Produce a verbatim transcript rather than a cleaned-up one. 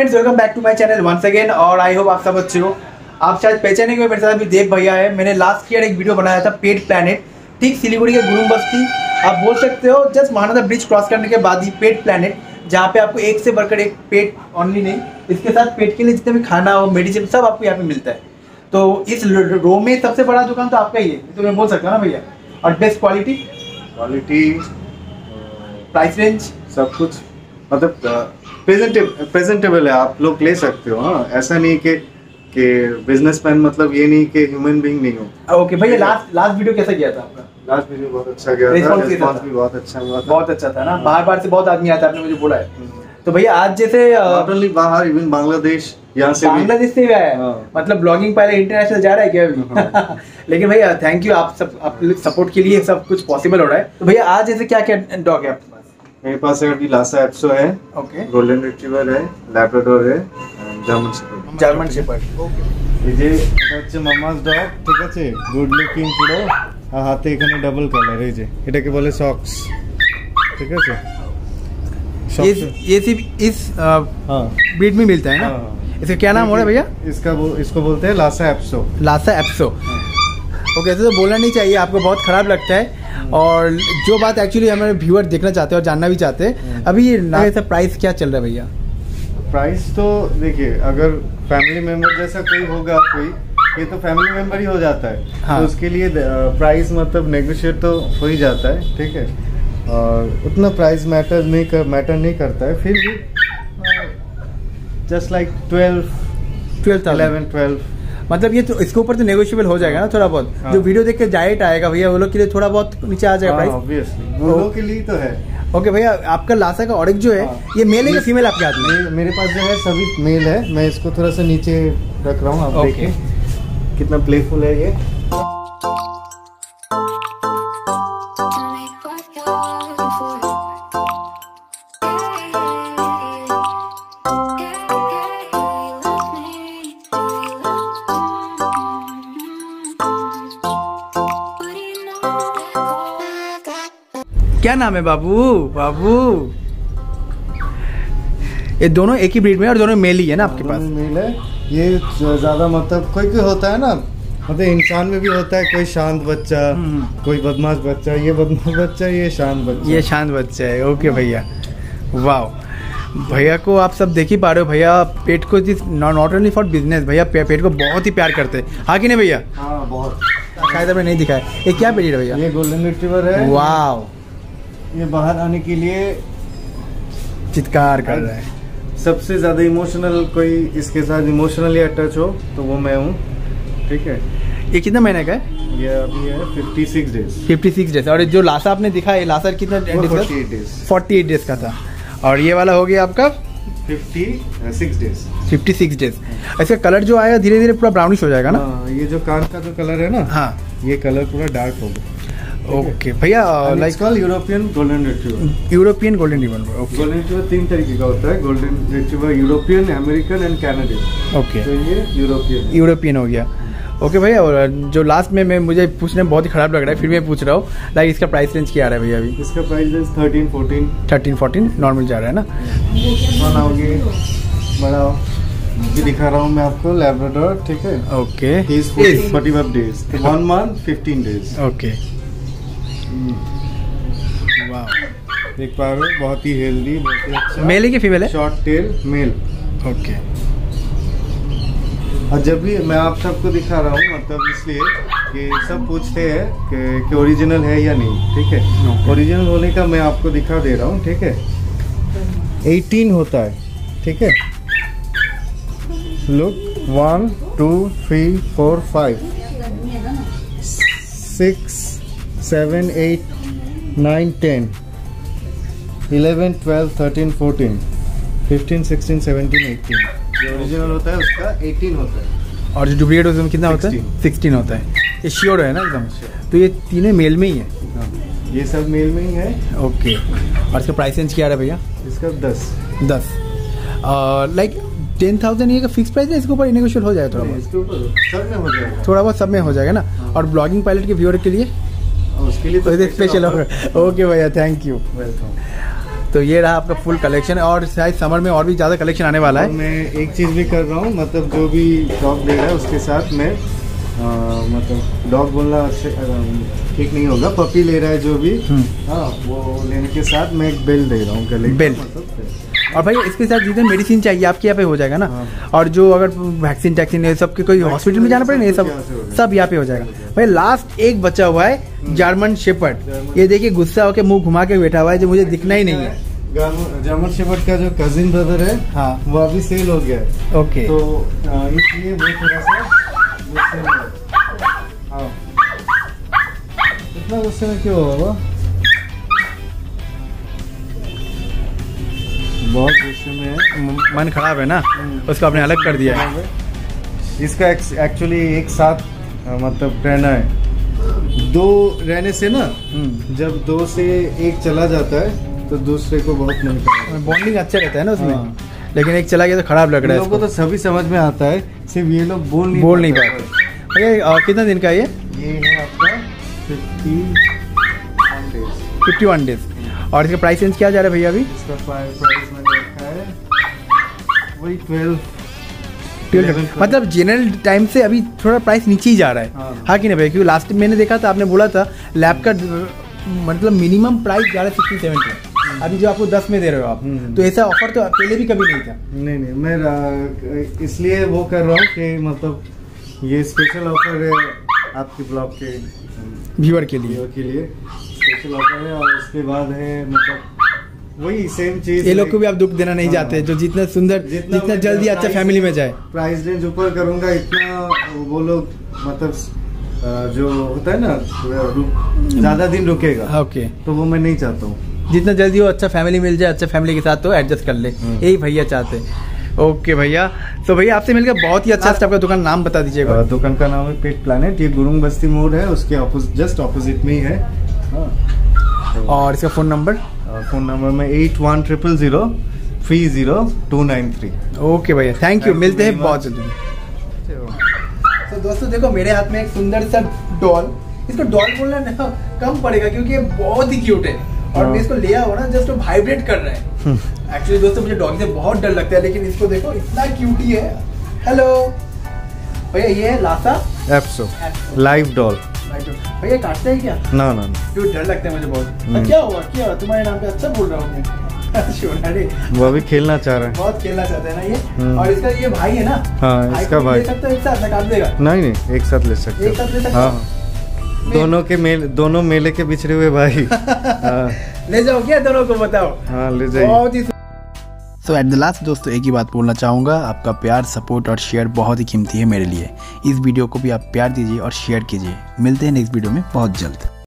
Friends, welcome back to my channel once again. और I hope आप सब अच्छे हो। आप शायद पहचाने के मेरे साथ अभी देव भैया है। मैंने लास्ट ईयर एक वीडियो बनाया था पेट प्लैनेट, ठीक सिलीगुड़ी के गुरुम बस्ती आप बोल सकते हो, जस्ट महानदा ब्रिज क्रॉस करने के बाद ही पेट प्लैनेट, जहाँ पे आपको एक से बढ़कर एक पेट ऑनली नहीं, इसके साथ पेट के लिए जितने भी खाना हो, मेडिसिन सब आपको यहाँ पे मिलता है। तो इस रो में सबसे बड़ा दुकान तो आपका ही है, तो मैं बोल सकता हूँ ना भैया। और best quality quality price range सब कुछ मतलब प्रेजेंटेबल प्रेजेंटेबल है, आप लोग ले सकते हो। हाँ, ऐसा नहीं कि कि बिजनेसमैन मतलब ये नहीं कि ह्यूमन बीइंग नहीं हो। ओके भैया, लास्ट लास्ट वीडियो कैसा गया था आपका? लास्ट वीडियो बहुत अच्छा गया था, रिस्पांस भी बहुत अच्छा हुआ था। बहुत अच्छा था ना, बाहर बाहर से बहुत आदमी आता है, आपने मुझे बोला है। तो भैया आज जैसे नॉट ओनली बाहर, इवन बांग्लादेश, यहाँ से बांग्लादेश से भी आया है। मतलब ब्लॉगिंग पहले इंटरनेशनल जा रहा है क्या अभी? लेकिन भैया थैंक यू, आप सब आप सपोर्ट के लिए सब कुछ पॉसिबल हो रहा है। तो भैया आज जैसे क्या क्या डॉग है आपके पास? मेरे पास है अभी लासा एप्सो है, ओके, गोल्डन रिट्रीवर है, लैब्राडोर है, German shepherd. German shepherd. Okay, এই যে এটা হচ্ছে মামাস ডগ, ঠিক আছে, গুড লুকিং পুরো, আর হাতে এখানে ডাবল কালার, এই যে এটাকে বলে সক্স, ঠিক আছে। ये ये सिर्फ इस हाँ ब्रीड में मिलता है ना? हाँ। इसका क्या नाम हो रहा है भैया? इसका वो इसको बोलते हैं Lhasa Apso. Lhasa Apso. Okay, ऐसे तो बोलना नहीं चाहिए, आपको बहुत खराब लगता है। और जो बात एक्चुअली हमारे व्यूअर देखना चाहते हैं और जानना भी चाहते हैं, अभी ये ऐसा प्राइस क्या चल रहा है भैया? प्राइस तो देखिए, अगर फैमिली मेंबर जैसा कोई होगा, कोई ये तो फैमिली मेंबर ही हो जाता है। हाँ। तो उसके लिए प्राइस मतलब नेगोशिएट तो हो ही जाता है, ठीक है। और उतना प्राइस मैटर नहीं कर मैटर नहीं करता है, फिर भी just like twelve twelve eleven twelve, मतलब ये तो इसके ऊपर तो नेगोशिएबल हो जाएगा ना थोड़ा बहुत। हाँ। जो वीडियो देख के डायरेक्ट आएगा भैया, वो लोग के लिए थोड़ा बहुत नीचे आ जाएगा प्राइस। ऑब्वियसली वो लोग के लिए तो है। ओके भैया, आपका लासा का ऑरिक जो है, हाँ। ये मेल है या फीमेल आपके हाथ में? मेरे पास जो है सभी मेल है। मैं इसको थोड़ा सा नीचे रख रहा हूँ, आप देखिए कितना प्लेफुल है ये। क्या नाम है बाबू? बाबू ये दोनों एक ही ब्रीड में और दोनों मेल ही है ना आपके पास? मेल है। ये ज्यादा मतलब कोई कोई होता है ना, मतलब इंसान में भी होता है, कोई शांत बच्चा, कोई बदमाश बच्चा। ये बदमाश बच्चा, ये शांत बच्चा। ये शांत बच्चा है। ओके भैया, वाह। भैया को आप सब देख ही पा रहे हो, भैया पेट को नॉट ओनली फॉर बिजनेस, भैया पेट को बहुत ही प्यार करते हैं, हाँ कि नहीं भैया? हाँ बहुत। शायद आपने नहीं दिखाया, ये क्या ब्रीड है भैया? ये गोल्डन रिट्रीवर है। वाह, ये बाहर आने के लिए चित्कार कर रहा है। सबसे ज्यादा इमोशनल कोई इसके साथ इमोशनली अटैच हो तो वो मैं हूँ, ठीक है। ये कितना महीने का है? ये अभी है fifty six days. Fifty six days. और जो लासा आपने दिखा, ये लासा कितना days? Forty eight days. Forty eight days का था। और ये वाला हो गया आपका fifty six days. Fifty six days. इसका कलर जो आएगा धीरे धीरे पूरा ब्राउनिश हो जाएगा ना? हाँ, ये जो कान का जो कलर है ना, हाँ, ये कलर पूरा डार्क होगा। ओके भैया, like European golden retriever. European golden retriever. Okay, golden retriever तीन तरीके का होता है, golden retriever European, American and Canadian. Okay, तो ये यूरोपियन यूरोपियन हो गया। ओके भैया, और जो लास्ट में मैं मुझे पूछने में बहुत ही खराब लग रहा है, फिर मैं पूछ रहा हूँ, लाइक इसका प्राइस रेंज क्या आ रहा है भैया अभी? इसका price range thirteen fourteen thirteen fourteen normal जा रहा है ना? बनाओगे बड़ा ये दिखा रहा हूँ मैं आपको, लैब्राडोर, ठीक है। Okay, he is forty five days, one month fifteen days. Okay, वाह, देख पा रहे हो, बहुत ही हेल्दी, बहुत ही अच्छा। मेल है कि फीमेल है? Short tail male. ओके। और जब भी मैं आप सबको दिखा रहा हूँ, मतलब इसलिए कि सब पूछते हैं कि, कि ओरिजिनल है या नहीं, ठीक है। ओरिजिनल होने का मैं आपको दिखा दे रहा हूँ, ठीक है। एटीन होता है, ठीक है। Look, one two three four five six seven eight nine ten eleven twelve thirteen fourteen fifteen sixteen seventeen eighteen. जो ओरिजिनल होता है उसका एटीन होता है। और जो डुप्लीकेट होता है कितना होता है? सिक्सटीन होता है। ये श्योर है ना एकदम? तो ये तीनों मेल में ही है? हाँ, ये सब मेल में ही है। ओके, और इसका प्राइस रेंज क्या आ रहा है भैया? इसका दस दस लाइक टेन थाउजेंड ये का फिक्स प्राइस है? इसके ऊपर नेगोशिएट हो जाएगा थोड़ा बहुत? इसके ऊपर सब में हो जाएगा, थोड़ा बहुत सब में हो जाएगा ना? और ब्लॉगिंग पायलट के व्यूअर के लिए उसके लिए तो स्पेशल होगा। ओके भैया, थैंक यू, वेलकम। तो ये रहा आपका फुल कलेक्शन, और शायद समर में और भी ज़्यादा कलेक्शन आने वाला है। मैं एक चीज़ भी कर रहा हूँ, मतलब जो भी डॉग ले रहा है उसके साथ मैं आ, मतलब डॉग बोलना अच्छे ठीक नहीं होगा, पपी ले रहा है जो भी, हाँ वो लेने के साथ मैं एक बेल्ट दे रहा हूँ, गले बेल्ट। मतलब और भाई इसके साथ जितने मेडिसिन चाहिए आपके यहाँ पे हो जाएगा ना। हाँ। और जो अगर वैक्सीन टैक्सीन ये सब के कोई हॉस्पिटल में जाना पड़ेगा, ये सब सब यहाँ पे हो जाएगा। भाई लास्ट एक बचा हुआ है जर्मन शेपर्ड, ये देखिए गुस्सा होकर मुंह घुमा के बैठा हुआ है, जो मुझे दिखना ही नहीं है। जर्मन शेपर्ड का जो कजिन ब्रदर है, हाँ वो अभी सेल हो गया है। ओके, तो इसलिए वो थोड़ा सा गुस्से में, हाँ इतना गुस्से में क्यों होगा, बहुत गुस्से में है, मन खराब है ना, उसको आपने अलग कर दिया है। इसका एक्चुअली एक साथ मतलब रहना है, दो रहने से ना, जब दो से एक चला जाता है तो दूसरे को बहुत मिलता है, बॉन्डिंग अच्छा रहता है ना उसमें। हाँ। लेकिन एक चला गया तो खराब लग रहा है। लोगों को तो सभी समझ में आता है, सिर्फ ये लोग बोल नहीं बोल नहीं पाते। भैया कितना दिन का ये ये है आपका इक्यावन डेज। और इसका प्राइस रेंज क्या जा रहा है भैया अभी? इसका प्राइस मैंने रखा है वही ट्वेल्व ट्वेल्व मतलब जनरल टाइम से अभी थोड़ा प्राइस नीचे ही जा रहा है। हाँ, हाँ कि नहीं भैया? क्योंकि लास्ट मैंने देखा था, आपने बोला था लैब का मतलब मिनिमम प्राइस जा रहा है सिक्सटी सेवेंटी, अभी जो आपको दस में दे रहे हो आप, तो ऐसा ऑफर तो पहले भी कभी नहीं था। नहीं नहीं मैं इसलिए वो कर रहा हूँ कि मतलब ये स्पेशल ऑफर है आपके ब्लॉग के व्यूअर के लिए व्यूअर के लिए स्पेशल ऑफर है। और उसके बाद है मतलब वही सेम चीज, ये लोग को भी आप दुख देना नहीं चाहते, जो जितना सुंदर जितना, जितना जल्दी अच्छा फैमिली में जाए। प्राइस रेंज ऊपर करूंगा इतना वो लोग मतलब जो होता है ना ज्यादा दिन रुकेगा, ओके, तो वो मैं नहीं चाहता हूँ। जितना जल्दी हो अच्छा फैमिली मिल जाए, अच्छा फैमिली के साथ तो एडजस्ट कर ले, यही भैया चाहते हैं। ओके भैया, तो भैया आपसे मिलकर बहुत ही अच्छा। आपका दुकान नाम बता दीजिएगा। दुकान का नाम है पेट प्लैनेट, ये गुरुंग बस्ती मोड़ है, उसके जस्ट ऑपोजिट में ही है। हाँ। और इसका फोन नंबर फोन नंबर में eight one triple zero three zero two nine three. Okay भैया, थैंक यू, मिलते हैं बहुत जल्दी। तो दोस्तों देखो मेरे हाथ में एक सुंदर सा डॉल, इसको डॉल बोलना ना कम पड़ेगा क्योंकि ये बहुत ही क्यूट है, और मैं इसको लिया हुआ ना जस्ट वाइब्रेट कर रहा है। एक्चुअली दोस्तों मुझे डॉगी से बहुत डर लगता है, लेकिन इसको देखो इतना क्यूटी है। हेलो भैया, ये है लासा एप्सो लाइव डॉल। भैया काटते हैं क्या? ना ना क्यों डर लगता है मुझे बहुत। क्या हुआ क्या हुआ तुम्हारे नाम पे? अच्छा बोल रहा हूँ वो अभी खेलना चाह रहा है, बहुत खेलना चाहते हैं ना ये। और इसका ये भाई है ना? हाँ, इसका भाई। ले सकते हो एक साथ ना? काट देगा? नहीं नहीं, एक साथ ले सकते, एक साथ ले सकते। हाँ, दोनों के मेल दोनों मेले के बिछड़े हुए भाई। हाँ। ले जाओ क्या दोनों को? बताओ। हाँ ले जाइए। बहुत ही सो एट द लास्ट दोस्तों एक ही बात बोलना चाहूँगा, आपका प्यार, सपोर्ट और शेयर बहुत ही कीमती है मेरे लिए। इस वीडियो को भी आप प्यार दीजिए और शेयर कीजिए। मिलते हैं नेक्स्ट वीडियो में बहुत जल्द।